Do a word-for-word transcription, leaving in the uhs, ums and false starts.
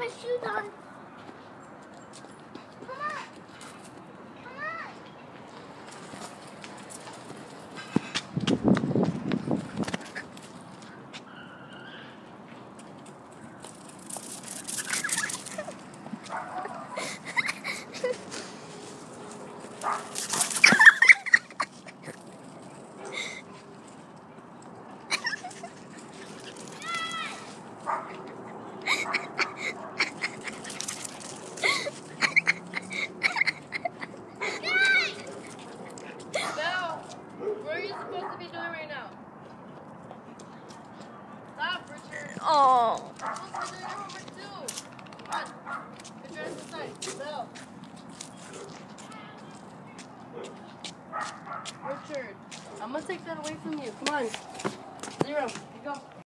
my shoes on. Come on. Come on. What are you supposed to be doing right now? Stop, Richard. Oh. You're supposed to be doing your homework too. Come on. Get your ass inside. Bell. Richard, I'm gonna take that away from you. Come on. Zero. You go.